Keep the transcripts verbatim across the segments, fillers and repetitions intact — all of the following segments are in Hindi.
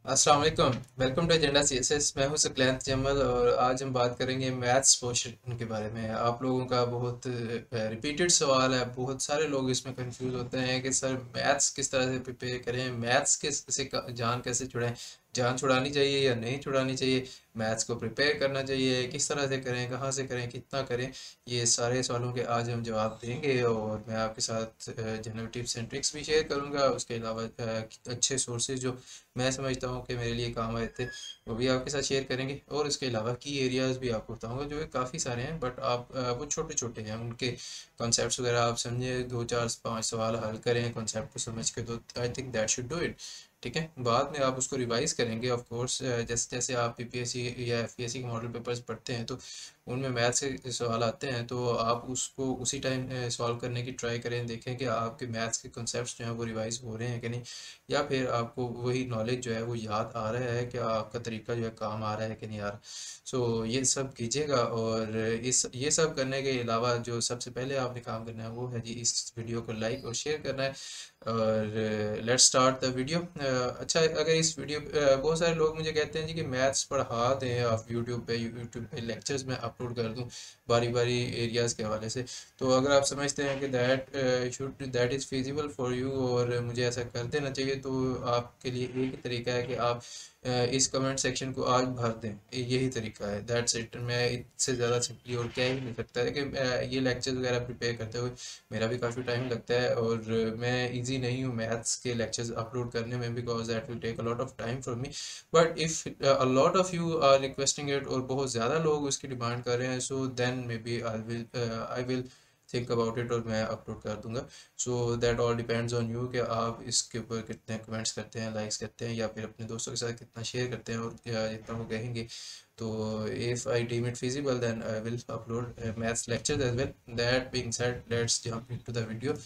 अस्सलाम वालेकुम। Welcome to agenda CSS. मैं हूं सुकलैन जमल और आज हम बात करेंगे मैथ्स पोर्शन के बारे में। आप लोगों का बहुत रिपीटेड सवाल है, बहुत सारे लोग इसमें कंफ्यूज होते हैं कि सर मैथ्स किस तरह से प्रिपेयर करें, मैथ्स किस से क- जान कैसे छुड़ाएं, जान छुड़ानी चाहिए या नहीं छुड़ानी चाहिए, मैथ्स को प्रिपेयर करना चाहिए, किस तरह से करें, कहाँ से करें, कितना करें। ये सारे सवालों के आज हम जवाब देंगे और मैं आपके साथ जनरल टिप्स एंड ट्रिक्स भी शेयर करूंगा। उसके अलावा अ, अच्छे सोर्सेज जो मैं समझता हूँ कि मेरे लिए काम आए थे वो भी आपके साथ शेयर करेंगे, और इसके अलावा की एरियाज भी आपको बताऊंगा जो है काफ़ी सारे हैं, बट आप अ, वो छोटे छोटे हैं, उनके कॉन्सेप्ट्स वगैरह आप समझे, दो चार पांच सवाल हल करें कॉन्सेप्ट को समझ के, तो I think that should do it. ठीक है, बाद में आप उसको रिवाइज करेंगे ऑफ कोर्स। जैसे जैसे आप पीपीएससी या एफपीएससी के मॉडल पेपर्स पढ़ते हैं तो उनमें मैथ्स के सवाल आते हैं, तो आप उसको उसी टाइम सॉल्व करने की ट्राई करें, देखें कि आपके मैथ्स के कॉन्सेप्ट्स जो हैं वो रिवाइज हो रहे हैं कि नहीं, या फिर आपको वही नॉलेज जो है वो याद आ रहा है, कि आपका तरीका जो है काम आ रहा है कि नहीं आ रहा। सो ये सब कीजिएगा, और इस ये सब करने के अलावा जो सबसे पहले आपने काम करना है वो है जी इस वीडियो को लाइक और शेयर करना है। और लेट्स स्टार्ट द वीडियो। अच्छा, अगर इस वीडियो uh, बहुत सारे लोग मुझे कहते हैं जी कि मैथ्स पढ़ा दें आप यूट्यूब पे यूट्यूब पे लेक्चर्स में अपलोड कर दूं बारी बारी एरियाज़ के हवाले से। तो अगर आप समझते हैं कि that should that is feasible for you और मुझे ऐसा कर देना चाहिए, तो आपके लिए एक ही तरीका है कि आप अ, इस कमेंट सेक्शन को आज भर दें। यही तरीका है, दैट्स इट। मैं इससे ज़्यादा सिंपली और क्या ही नहीं सकता है कि अ, ये लेक्चर्स वगैरह प्रिपेयर करते हुए मेरा भी काफ़ी टाइम लगता है, और मैं इजी नहीं हूँ मैथ्स के लेक्चर्स अपलोड करने में, because that will take a lot of time from me. But if a lot of you are requesting it और बहुत ज़्यादा लोग उसकी डिमांड कर रहे हैं, so then maybe I will I will think about it और मैं अपलोड कर दूंगा। So that all depends on you कि आप इसके ऊपर कितने कमेंट्स करते हैं, लाइक्स करते हैं, या फिर अपने दोस्तों के साथ कितना शेयर करते हैं, और या जितना वो कहेंगे। तो if I deem it feasible then I will upload uh, maths lectures as well. That being said, let's jump into the video.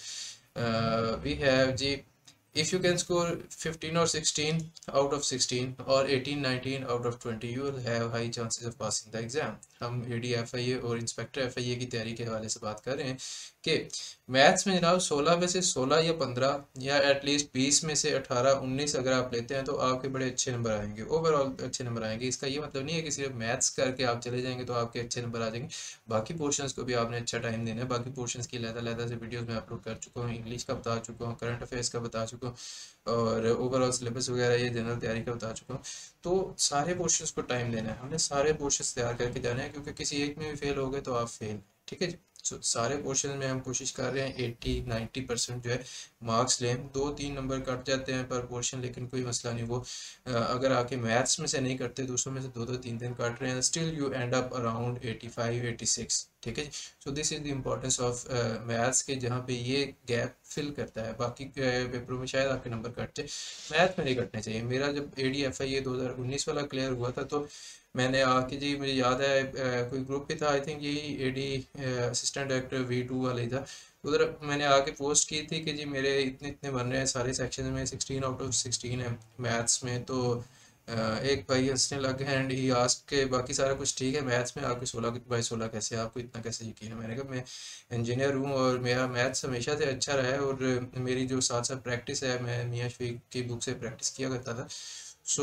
Uh, we have G, if you can score fifteen or sixteen out of sixteen or eighteen nineteen out of twenty, you will have high chances of passing the exam. हम ए डी एफ आई ए और इंस्पेक्टर एफ आई ए की तैयारी के हवाले से बात कर रहे हैं कि मैथ्स में जनाब सोलह में से सोलह या पंद्रह या एटलीस्ट बीस में से अठारह उन्नीस अगर आप लेते हैं तो आपके बड़े अच्छे नंबर आएंगे, ओवरऑल अच्छे नंबर आएंगे। इसका ये मतलब नहीं है कि सिर्फ मैथ्स करके आप चले जाएंगे तो आपके अच्छे नंबर आ जाएंगे। बाकी पोर्शंस को भी आपने अच्छा टाइम देना है। बाकी पोर्शंस की अलग-अलग से वीडियोस मैं अपलोड कर चुका हूँ, इंग्लिश का बता चुका हूँ, करंट अफेयर्स का बता चुका हूँ, और ओवरऑल सिलेबस वगैरह ये जनरल तैयारी का बता चुका हूँ। तो सारे पोर्शंस को टाइम देना है, हमने सारे पोर्शंस तैयार करके जाना है, क्योंकि किसी एक में भी फेल हो गए तो आप फेल। ठीक है जी। सो सारे पोर्शन में हम कोशिश कर रहे हैं एट्टी नाइन्टी परसेंट जो है मार्क्स लें। दो तीन नंबर कट जाते हैं पर पोर्शन, लेकिन कोई मसला नहीं। वो अ, अगर आपके मैथ्स में से नहीं कटते, दूसरों में से दो दो तीन तीन काट रहे हैं, still you end up around eighty five eighty six. ठीक है जी। So this is the importance of maths के, जहाँ पे ये गैप फिल करता है। बाकी पेपरों में शायद आपके नंबर कटते, मैथ में नहीं कटने चाहिए। मेरा जब ए डी एफ आई ए दो हज़ार उन्नीस वाला क्लियर हुआ था, तो मैंने आके जी, मुझे याद है अ, कोई ग्रुप भी था, आई थिंक यही A D assistant director V two वाला ही था। उधर मैंने आके पोस्ट की थी कि जी मेरे इतने इतने बन रहे हैं सारे सेक्शन में, सिक्सटीन आउट ऑफ सिक्सटीन है मैथ्स में। तो अ, एक भाई हंसने लगे एंड ही आस्क्ड के बाकी सारा कुछ ठीक है, मैथ्स में आपके सोलह बाई सोलह कैसे, आपको इतना कैसे यकीन है? मैंने कहा मैं इंजीनियर हूँ और मेरा मैथ्स हमेशा से अच्छा रहा है, और मेरी जो साथ साथ प्रैक्टिस है, मैं मियाँ शफीक की बुक से प्रैक्टिस किया करता था। So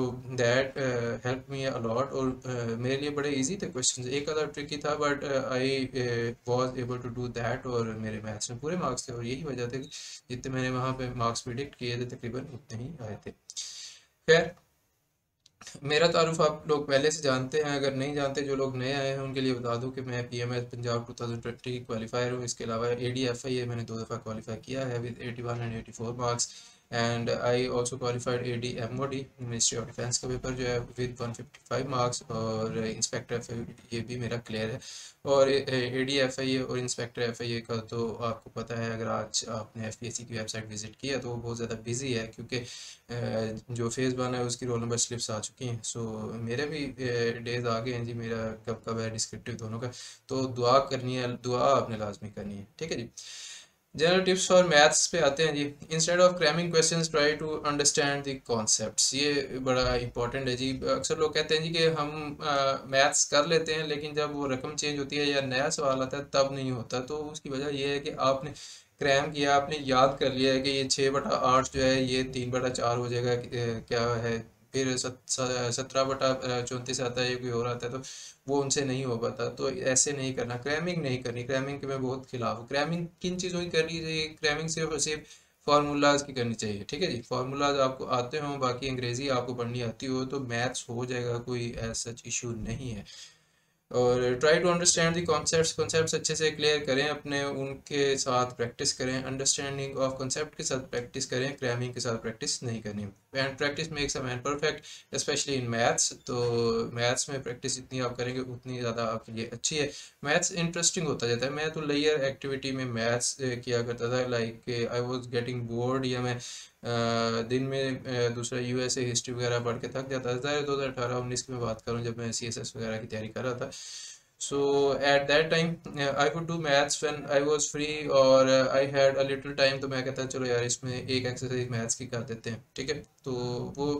that help me a lot, और uh, मेरे लिए बड़े इजी थे क्वेश्चंस, एक आधा ट्रिकी था, but I was able to do that, और मेरे मैथ्स में पूरे मार्क्स थे। और यही वजह थी कि जितने मैंने वहाँ पे मार्क्स प्रिडिक्ट किए थे तकरीबन उतने ही आए थे। खैर, मेरा तारुफ आप लोग पहले से जानते हैं, अगर नहीं जानते, जो लोग नए आए हैं उनके लिए बता दूं कि मैं P M S Punjab two thousand twenty की क्वालिफायर हूँ। इसके अलावा ए डी एफ आई ए मैंने दो दफ़ा क्वालिफाई किया है with eighty one and eighty four marks, and I also qualified A D M O D, ministry of defence का पेपर जो है, with one fifty five marks, और इंस्पेक्टर एफ आई ये भी मेरा क्लियर है। और ए डी एफ आई ए और इंस्पेक्टर एफ आई ए का तो आपको पता है, अगर आज आपने एफ पी एस सी की वेबसाइट विजिट किया तो वो बहुत ज़्यादा बिजी है, क्योंकि अ, जो फेज़ वन है उसकी रोल नंबर स्लिप्स आ चुकी हैं। सो मेरे भी डेज आ गए हैं जी, मेरा कब कब है डिस्क्रिप्टिव दोनों का। तो दुआ करनी है, दुआ आपने लाजमी करनी है। ठीक है जी। जनरल टिप्स फॉर मैथ्स पे आते हैं जी। Instead of cramming questions try to understand the concepts. ये बड़ा इंपॉर्टेंट है जी। अक्सर लोग कहते हैं जी कि हम मैथ्स कर लेते हैं, लेकिन जब वो रकम चेंज होती है या नया सवाल आता है तब नहीं होता। तो उसकी वजह यह है कि आपने क्रैम किया, आपने याद कर लिया है कि ये छः बटा आठ जो है ये तीन बटा चार हो जाएगा, अ, क्या है फिर सत्रह बटा चौंतीस आता है या कोई और आता है, तो वो उनसे नहीं हो पाता। तो ऐसे नहीं करना, क्रैमिंग नहीं करनी। क्रैमिंग के मैं बहुत खिलाफ हूँ। क्रैमिंग किन चीज़ों की करनी चाहिए? क्रैमिंग सिर्फ और सिर्फ फार्मूलाज की करनी चाहिए, ठीक है जी। फार्मूलाज आपको आते हो, बाकी अंग्रेजी आपको पढ़नी आती हो, तो मैथ्स हो जाएगा, कोई एज सच इशू नहीं है। और try to understand the concepts, concepts अच्छे से क्लियर करें अपने, उनके साथ प्रैक्टिस करें। अंडरस्टैंडिंग ऑफ कॉन्सेप्ट के साथ प्रैक्टिस करें, क्रैमिंग के साथ प्रैक्टिस नहीं करनी। And practice makes a man perfect, specially in maths. तो मैथ्स में प्रैक्टिस जितनी आप करेंगे उतनी ज़्यादा आपके लिए अच्छी है। मैथ्स इंटरेस्टिंग होता जाता है। मैं तो लेयर एक्टिविटी में मैथ्स किया करता था, like I was getting bored, या मैं अ, दिन में अ, दूसरा यूएसए हिस्ट्री वगैरह पढ़ के थक जाता था। दो हज़ार अठारह उन्नीस की मैं बात करूँ, जब मैं सीएसएस वगैरह की तैयारी कर रहा था। So at that time uh, I would do maths when I was free, और uh, I had a little time, तो मैं कहता चलो यार इसमें एक एक्सरसाइज मैथ्स की कर देते हैं, ठीक है। तो वो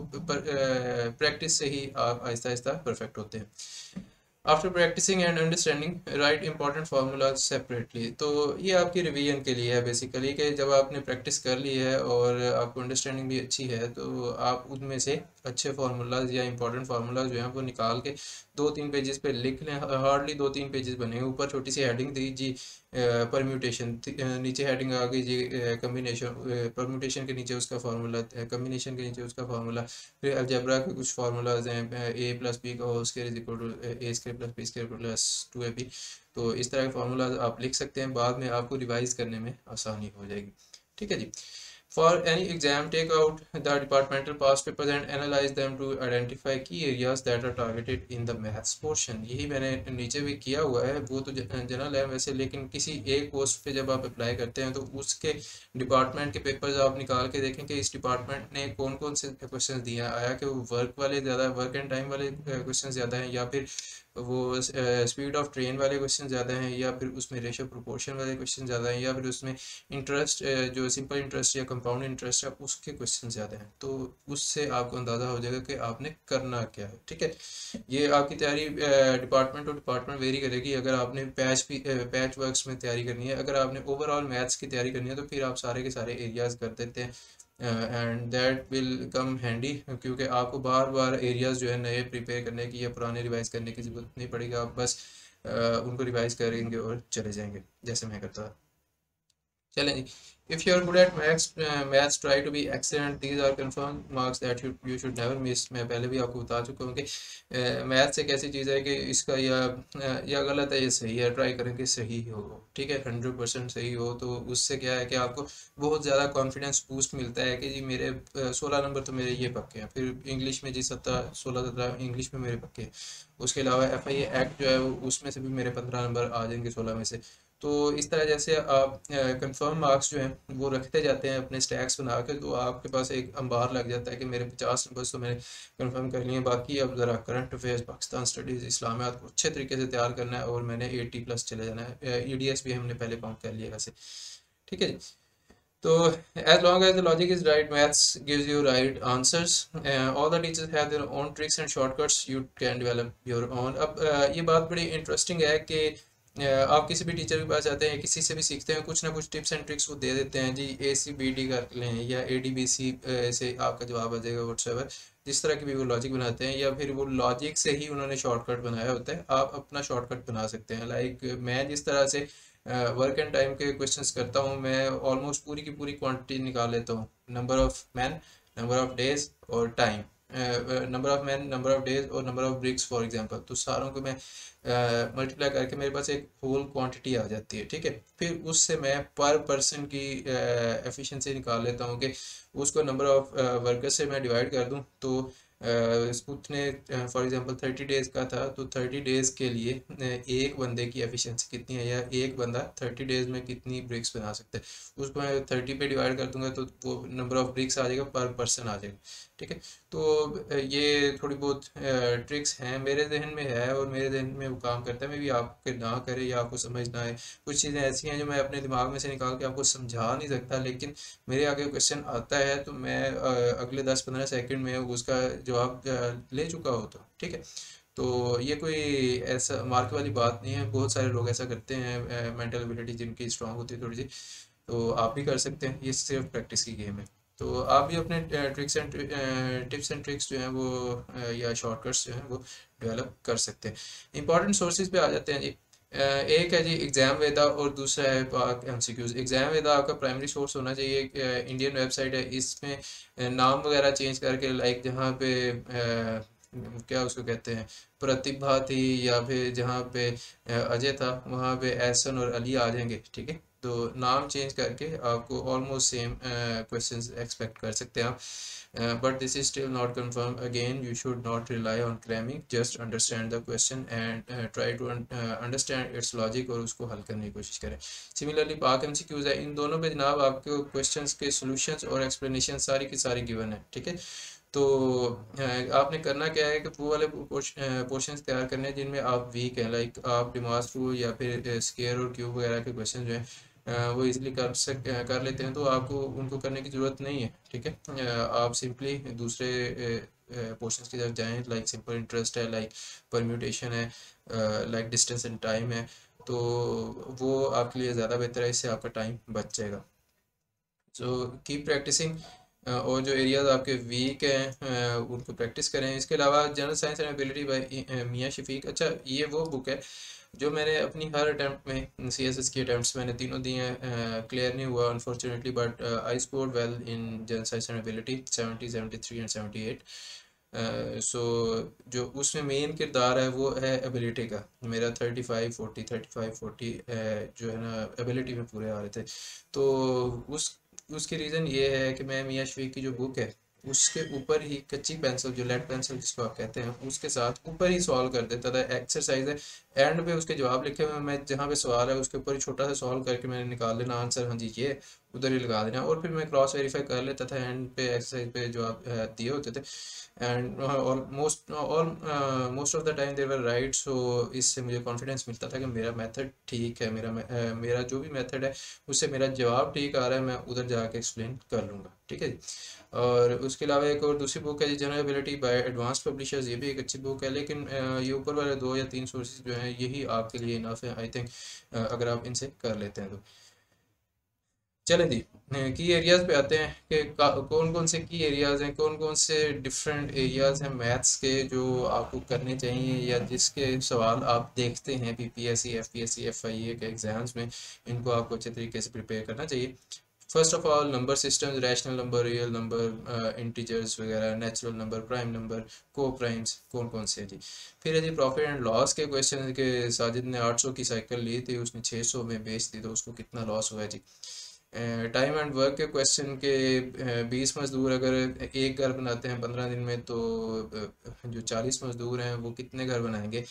प्रैक्टिस से ही आप आहिस्ता आहिस्ता परफेक्ट होते हैं। After practicing and understanding right important formulas separately. तो ये आपकी रिवीजन के लिए है बेसिकली, कि जब आपने प्रैक्टिस कर ली है और आपको अंडरस्टैंडिंग भी अच्छी है, तो आप उनमें से अच्छे फार्मूलाज या इंपॉर्टेंट फार्मूलाज जो हैं वो निकाल के दो तीन पेजेस पे लिख लें। हार्डली दो तीन पेजेस बने, ऊपर छोटी सी हेडिंग दी जी परम्यूटेशन, नीचे हेडिंग आ गई जी कम्बिनेशन, परम्यूटेशन के नीचे उसका फार्मूला, कम्बिनेशन के नीचे उसका फार्मूला, फिर अलजेब्रा के कुछ फार्मूलाज हैं, ए प्लस बी का whole square is equal to A square plus B square plus two A B. तो इस तरह के फार्मूलाज आप लिख सकते हैं, बाद में आपको रिवाइज करने में आसानी हो जाएगी, ठीक है जी। For any exam, take out the departmental past papers and analyze them to identify key areas that are targeted in the maths portion। यही मैंने नीचे भी किया हुआ है, वो तो जनरल है वैसे, लेकिन किसी एक पोस्ट पे जब आप अप्लाई करते हैं तो उसके डिपार्टमेंट के पेपर्स आप निकाल के देखें कि इस डिपार्टमेंट ने कौन कौन से क्वेश्चन दिए हैं। आया कि वो वर्क वाले ज़्यादा, वर्क एंड टाइम वाले क्वेश्चन ज़्यादा हैं, या फिर वो स्पीड ऑफ ट्रेन वाले क्वेश्चन ज़्यादा हैं, या फिर उसमें रेशो प्रोपोर्शन वाले क्वेश्चन ज़्यादा हैं, या फिर उसमें इंटरेस्ट जो सिंपल इंटरेस्ट या कंपाउंड इंटरेस्ट है उसके क्वेश्चन ज़्यादा हैं। तो उससे आपको अंदाज़ा हो जाएगा कि आपने करना क्या है, ठीक है। ये आपकी तैयारी डिपार्टमेंट टू डिपार्टमेंट वेरी करेगी। अगर आपने पैच पैच वर्क्स में तैयारी करनी है, अगर आपने ओवरऑल मैथ्स की तैयारी करनी है, तो फिर आप सारे के सारे एरियाज कर देते हैं, and that will come handy, क्योंकि आपको बार बार एरियाज जो है नए प्रिपेयर करने की या पुराने रिवाइज करने की ज़रूरत नहीं पड़ेगी। आप बस uh, उनको रिवाइज करेंगे और चले जाएंगे, जैसे मैं करता। चलें जी। If you are good at maths, uh, maths try to be excellent. These are confirmed marks that you you should never miss. मैं पहले भी आपको बता चुका हूँ कि मैथ्स एक ऐसी चीज़ है कि इसका या या गलत है या सही है, ट्राई करें कि सही हो, ठीक है। हंड्रेड परसेंट सही हो, तो उससे क्या है कि आपको बहुत ज़्यादा कॉन्फिडेंस बूस्ट मिलता है कि जी मेरे सोलह नंबर तो मेरे ये पक्के हैं। फिर इंग्लिश में जी सत्रह सोलह सत्रह इंग्लिश में मेरे पक्के हैं। उसके अलावा एफ आई ए एक्ट जो है उसमें से भी मेरे पंद्रह नंबर आ जाएंगे सोलह में से। तो इस तरह जैसे आप कंफर्म मार्क्स जो हैं वो रखते जाते हैं अपने स्टैक्स बना के, तो आपके पास एक अंबार लग जाता है कि मेरे पचास नंबर्स तो मैंने कंफर्म कर लिए हैं। बाकी अब ज़रा current affairs, Pakistan studies, Islamiat को अच्छे तरीके से तैयार करना है, और मैंने एटी प्लस चले जाना है। ई डी एस भी हमने पहले काउंट कर लिया वैसे, ठीक है जी। तो as long as the logic is right, maths gives you right answers. Uh, all the teachers have their own tricks and shortcuts. You can develop your own. अब uh, ये बात बड़ी इंटरेस्टिंग है कि uh, आप किसी भी टीचर के पास जाते हैं, किसी से भी सीखते हैं, कुछ ना कुछ टिप्स एंड ट्रिक्स वो दे देते हैं जी। ए सी बी डी कर लें, या ए डी बी सी से आपका जवाब आ जाएगा, व्हाट्सएवर जिस तरह की भी वो लॉजिक बनाते हैं, या फिर वो लॉजिक से ही उन्होंने शॉर्टकट बनाया होता है। आप अपना शॉर्टकट बना सकते हैं। लाइक मैं जिस तरह से वर्क एंड टाइम के क्वेश्चंस करता हूँ, मैं ऑलमोस्ट पूरी की पूरी क्वांटिटी निकाल लेता हूँ, number of man, number of days और time, number of man, number of days और number of bricks for example. तो सारों को मैं मल्टीप्लाई uh, करके मेरे पास एक होल क्वांटिटी आ जाती है, ठीक है। फिर उससे मैं पर पर्सन की एफिशिएंसी uh, निकाल लेता हूँ कि उसको नंबर ऑफ वर्कर्स से मैं डिवाइड कर दूँ, तो उतने फॉर एग्जांपल थर्टी डेज़ का था, तो थर्टी डेज़ के लिए एक बंदे की एफिशिएंसी कितनी है, या एक बंदा थर्टी डेज़ में कितनी ब्रिक्स बना सकता है, उसको मैं थर्टी पे डिवाइड कर दूंगा, तो वो नंबर ऑफ ब्रिक्स आ जाएगा, पर पर्सन आ जाएगा, ठीक है। तो ये थोड़ी बहुत ट्रिक्स हैं, मेरे जहन में है और मेरे जहन में वो काम करता है। मैं भी आपके ना करे या आपको समझ ना आए, कुछ चीज़ें ऐसी हैं जो मैं अपने दिमाग में से निकाल के आपको समझा नहीं सकता, लेकिन मेरे आगे क्वेश्चन आता है तो मैं अगले दस पंद्रह सेकंड में उसका जवाब ले चुका होता हूँ, ठीक है। तो ये कोई ऐसा मार्क वाली बात नहीं है, बहुत सारे लोग ऐसा करते हैं, मेंटल एबिलिटी जिनकी स्ट्रांग होती है थोड़ी सी, तो आप भी कर सकते हैं। ये सिर्फ प्रैक्टिस की गेम है। तो आप भी अपने tricks and tips and tricks जो हैं वो अ, या शॉर्टकट्स जो हैं वो डेवलप कर सकते हैं। इंपॉर्टेंट सोर्सेज पे आ जाते हैं जी। अ, एक है जी एग्जाम वेदा और दूसरा है पाक एमसीक्यूज। एग्जाम वेदा आपका प्राइमरी सोर्स होना चाहिए। इंडियन वेबसाइट है, इसमें अ, नाम वगैरह चेंज करके लाइक जहाँ पे अ, क्या उसको कहते हैं प्रतिभा थी या फिर जहाँ पे अ, अजय था वहाँ पे एहसन और अली आ जाएंगे, ठीक है। तो नाम चेंज करके आपको ऑलमोस्ट सेम क्वेश्चंस एक्सपेक्ट कर सकते हैं आप। But this is still not confirm. Again you should not rely on cramming, just understand the question and try to understand its logic और उसको हल करने की कोशिश करें। सिमिलरली पाक एमसीक्यूज है, इन दोनों पे जनाब आपको क्वेश्चंस के सॉल्यूशंस और एक्सप्लेनेशन सारी की सारी गिवन है, ठीक है। तो अ, आपने करना क्या है कि वो वाले पोर्शन तैयार करने हैं जिनमें आप वीक हैं, लाइक आप डिमास रूल या फिर स्केयर और क्यूब वगैरह के क्वेश्चन जो हैं अ, वो इजीली कर सक अ, कर लेते हैं, तो आपको उनको करने की ज़रूरत नहीं है, ठीक है। अ, आप सिंपली दूसरे पोर्शंस की तरफ जाएं, लाइक सिंपल इंटरेस्ट है, लाइक परम्यूटेशन है, लाइक डिस्टेंस एंड टाइम है। तो वो आपके लिए ज़्यादा बेहतर है, इससे आपका टाइम बच जाएगा। So keep practicing. और जो एरियाज आपके वीक हैं अ, उनको प्रैक्टिस करें। इसके अलावा general science and ability by मियां शफीक, अच्छा ये वो बुक है जो मैंने अपनी हर अटैम्प्ट में सी एस एस की अटैम्प्ट्स मैंने तीनों दिए हैं, क्लियर नहीं हुआ unfortunately, but I scored well in general science and ability seventy seventy three and seventy eight. सो जो उसमें मेन किरदार है वो है एबिलिटी का। मेरा thirty five forty thirty five forty जो है ना एबिलिटी में पूरे आ रहे थे। तो उस उसकी रीज़न ये है कि मैं मियां शफीक की जो बुक है उसके ऊपर ही कच्ची पेंसिल, जो लेड पेंसिल जिसको आप कहते हैं, उसके साथ ऊपर ही सॉल्व कर देता था। एक्सरसाइज है, एंड पे उसके जवाब लिखे हुए हैं, मैं जहाँ पे सवाल है उसके ऊपर ही छोटा सा सॉल्व करके मैंने निकाल लेना आंसर, हाँ जी ये उधर ही लगा देना, और फिर मैं क्रॉस वेरीफाई कर लेता था एंड पे एक्सरसाइज पे जवाब अ, दिए होते थे। And almost all most of the time they were right. सो इससे मुझे कॉन्फिडेंस मिलता था कि मेरा मेथड ठीक है, मेरा uh, मेरा जो भी मेथड है उससे मेरा जवाब ठीक आ रहा है, मैं उधर जाके एक्सप्लेन कर लूँगा, ठीक है जी। और उसके अलावा एक और दूसरी बुक है जी general ability by advance publishers, ये भी एक अच्छी बुक है, लेकिन uh, ये ऊपर वाले दो या तीन सोर्सेज जो हैं यही आपके लिए इनफ है आई थिंक, अगर आप इनसे कर लेते हैं तो। चलें जी, की एरियाज पे आते हैं कि कौन कौन से की एरियाज हैं, कौन कौन से डिफरेंट एरियाज हैं मैथ्स के जो आपको करने चाहिए या जिसके सवाल आप देखते हैं पीपीएससी, एफपीएससी, एफआईए के एग्जाम्स में, इनको आपको अच्छे तरीके से प्रिपेयर करना चाहिए। First of all number systems, rational number, real number, integers वगैरह, natural number, prime number, coprimes कौन कौन से हैं जी। फिर है जी प्रॉफिट एंड लॉस के क्वेश्चन के। साजिद ने आठ सौ की साइकिल ली थी, उसने छः सौ में बेच दी, तो उसको कितना लॉस हुआ है जी। टाइम एंड वर्क के क्वेश्चन के, बीस मजदूर अगर एक घर बनाते हैं पंद्रह दिन में, तो अ, जो चालीस मजदूर हैं वो कितने घर बनाएंगे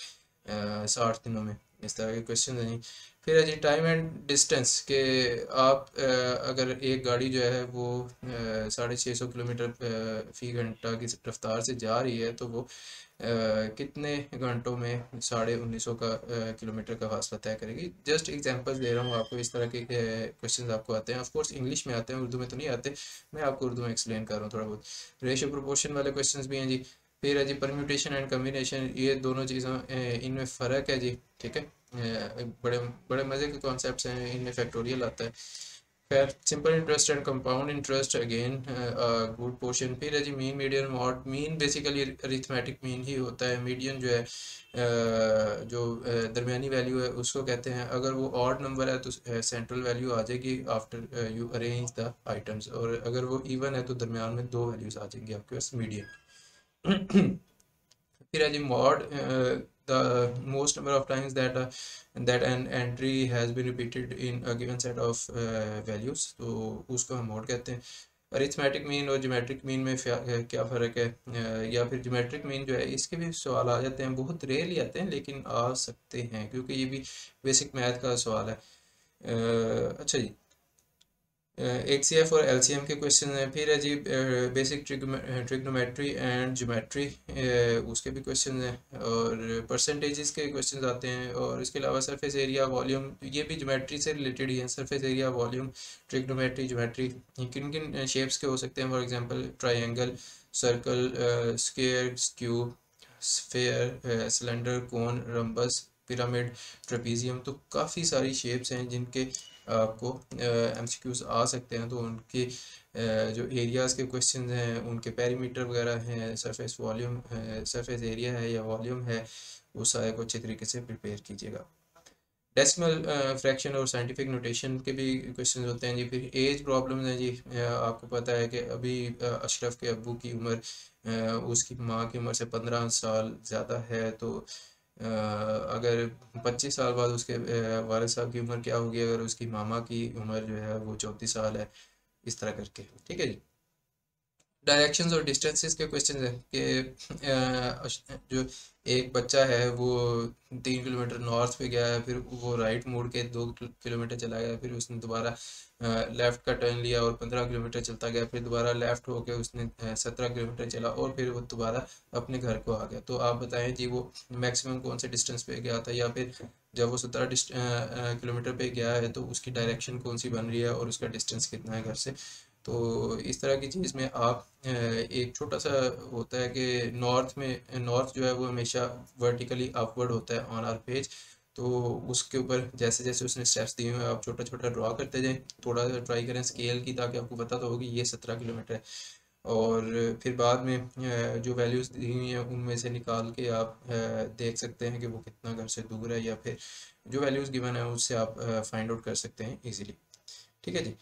साठ दिनों में। इस तरह के क्वेश्चन हैं जी। फिर है जी टाइम एंड डिस्टेंस के, आप अ, अगर एक गाड़ी जो है वो साढ़े छः सौ किलोमीटर फी घंटा की रफ्तार से जा रही है, तो वो अ, कितने घंटों में साढ़े उन्नीस सौ का अ, किलोमीटर का फासला तय करेगी। जस्ट एग्जांपल्स दे रहा हूँ आपको, इस तरह के क्वेश्चंस आपको आते हैं, ऑफ कोर्स इंग्लिश में आते हैं, उर्दू में तो नहीं आते। मैं आपको उर्दू में एक्सप्लेन कर रहा हूँ थोड़ा बहुत। रेशियो प्रोपोर्शन वाले क्वेश्चंस भी हैं जी। फिर है जी परम्यूटेशन एंड कम्बिनेशन, ये दोनों चीज़ों अ, इनमें फ़र्क है जी, ठीक है। अ, बड़े बड़े मज़े के कॉन्सेप्ट हैं, इनमें फैक्टोरियल आता है। खैर simple interest and compound interest again good portion. फिर है जी mean, median, mode. Mean basically arithmetic mean ही होता है। मीडियन जो है uh, जो uh, दरमियानी वैल्यू है उसको कहते हैं। अगर वो ऑड नंबर है तो सेंट्रल वैल्यू आ जाएगी after you arrange the items, और अगर वो इवन है तो दरमियान में दो वैल्यूज आ जाएंगी आपके पास मीडियन। फिर है जी mode, the most number of times that uh, that an entry has been repeated in a given set of uh, values, तो उसको हम मॉड कहते हैं। अरिथमेटिक मीन और ज्योमेट्रिक मीन में क्या क्या फ़र्क है, uh, या फिर ज्योमेट्रिक मीन जो है इसके भी सवाल आ जाते हैं, बहुत रेयरली आते हैं लेकिन आ सकते हैं क्योंकि ये भी बेसिक मैथ का सवाल है। uh, अच्छा जी, एच सी एफ और एल सी एम के क्वेश्चन हैं। फिर है जी बेसिक ट्रिग्नोमेट्री एंड ज्योमेट्री, उसके भी क्वेश्चन हैं, और परसेंटेजेस के क्वेश्चन आते हैं। और इसके अलावा सरफेस एरिया, वॉल्यूम, ये भी ज्योमेट्री से रिलेटेड ही है। Surface area, volume, trigonometry, geometry, किन किन शेप्स के हो सकते हैं, for example triangle, circle, square, cube, sphere, cylinder, cone, rhombus, pyramid, trapezium. तो काफ़ी सारी शेप्स हैं जिनके आपको एमसीक्यूज आ सकते हैं, तो उनके अ, जो एरियाज़ के क्वेश्चन हैं, उनके पेरीमीटर वगैरह हैं, सरफेस वॉल्यूम सरफेस एरिया है या वॉल्यूम है, उस सारे को अच्छे तरीके से प्रिपेयर कीजिएगा। डेसिमल फ्रैक्शन और साइंटिफिक नोटेशन के भी क्वेश्चन होते हैं जी। फिर एज प्रॉब्लम है जी। अ, आपको पता है कि अभी अ, अशरफ के अब्बू की उम्र अ, उसकी माँ की उम्र से पंद्रह साल ज़्यादा है, तो अ, अगर पच्चीस साल बाद उसके अ, वालिद साहब की उम्र क्या होगी अगर उसकी मामा की उम्र जो है वो चौंतीस साल है, इस तरह करके। ठीक है जी। डायरेक्शंस और डिस्टेंसेस के क्वेश्चन है कि अ, जो एक बच्चा है वो तीन किलोमीटर नॉर्थ पे गया है, फिर वो राइट मुड़ के दो किलोमीटर चला गया, फिर उसने दोबारा लेफ़्ट का टर्न लिया और पंद्रह किलोमीटर चलता गया, फिर दोबारा लेफ़्ट होके उसने सत्रह किलोमीटर चला और फिर वो दोबारा अपने घर को आ गया। तो आप बताएं जी वो मैक्सिमम कौन से डिस्टेंस पे गया था, या फिर जब वो सत्रह किलोमीटर पे गया है तो उसकी डायरेक्शन कौन सी बन रही है और उसका डिस्टेंस कितना है घर से। तो इस तरह की चीज़ में आप अ, एक छोटा सा होता है कि नॉर्थ में नॉर्थ जो है वो हमेशा वर्टिकली अपवर्ड होता है ऑन आवर पेज, तो उसके ऊपर जैसे जैसे उसने स्टेप्स दिए हुए हैं आप छोटा छोटा ड्रॉ करते जाएं, थोड़ा सा ट्राई करें स्केल की, ताकि आपको पता तो होगी ये सत्रह किलोमीटर है। और फिर बाद में अ, जो वैल्यूज़ दी हुई हैं उनमें से निकाल के आप अ, देख सकते हैं कि वो कितना घर से दूर है, या फिर जो वैल्यूज़ गिवन है उससे आप फाइंड आउट कर सकते हैं इजीली। ठीक है जी।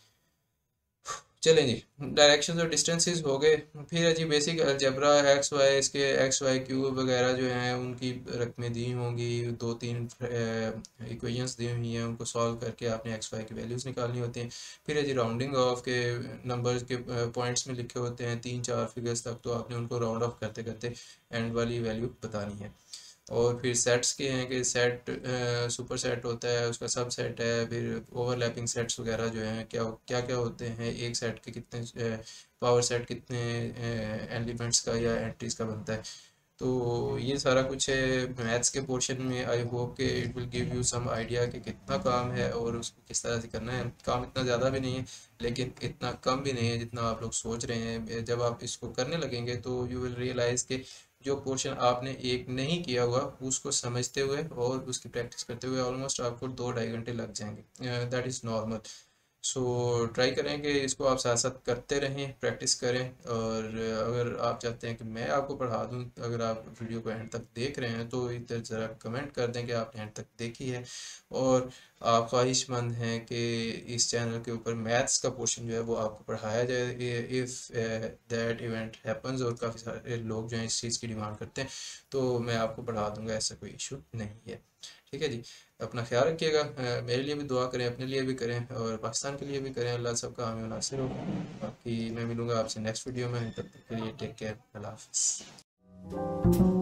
चलें जी, डायरेक्शंस और डिस्टेंसेस हो गए। फिर है जी बेसिक अलजेब्रा, एक्स वाई, इसके एक्स वाई क्यूब वगैरह जो हैं उनकी रकमें दी होंगी, दो तीन इक्वेशंस दी हुई हैं, उनको सॉल्व करके आपने एक्स वाई की वैल्यूज़ निकालनी होती हैं। फिर है जी राउंडिंग ऑफ के नंबर्स के पॉइंट्स में लिखे होते हैं तीन चार फिगर्स तक, तो आपने उनको राउंड ऑफ करते करते एंड वाली वैल्यू बतानी है। और फिर सेट्स के हैं कि सेट सुपर सेट होता है, उसका सब सेट है, फिर ओवरलैपिंग सेट्स वगैरह जो हैं क्या क्या क्या होते हैं, एक सेट के कितने पावर सेट कितने एलिमेंट्स का या एंट्रीज का बनता है। तो ये सारा कुछ है मैथ्स के पोर्शन में। आई होप कि it will give you some idea कि कितना काम है और उसको किस तरह से करना है। काम इतना ज़्यादा भी नहीं है लेकिन इतना कम भी नहीं है जितना आप लोग सोच रहे हैं। जब आप इसको करने लगेंगे तो यू विल रियलाइज़ कि जो पोर्शन आपने एक नहीं किया हुआ उसको समझते हुए और उसकी प्रैक्टिस करते हुए ऑलमोस्ट आपको दो ढाई घंटे लग जाएंगे। That is normal. So try करें कि इसको आप साथ साथ करते रहें, प्रैक्टिस करें। और अगर आप चाहते हैं कि मैं आपको पढ़ा दूं, अगर आप वीडियो को एंड तक देख रहे हैं तो इधर ज़रा कमेंट कर दें कि आपने एंड तक देखी है और आप ख्वाहिशमंद हैं कि इस चैनल के ऊपर मैथ्स का पोर्शन जो है वो आपको पढ़ाया जाए। इफ़ दैट इवेंट हैपन्स और काफ़ी सारे लोग जो हैं इस चीज़ की डिमांड करते हैं तो मैं आपको पढ़ा दूंगा, ऐसा कोई इशू नहीं है। ठीक है जी। अपना ख्याल रखिएगा। अ, मेरे लिए भी दुआ करें, अपने लिए भी करें और पाकिस्तान के लिए भी करें। अल्लाह सबका हामी नासिर हो। बाकी मैं मिलूंगा आपसे नेक्स्ट वीडियो में, तब तक के लिए टेक केयर, अल्लाह हाफिज़।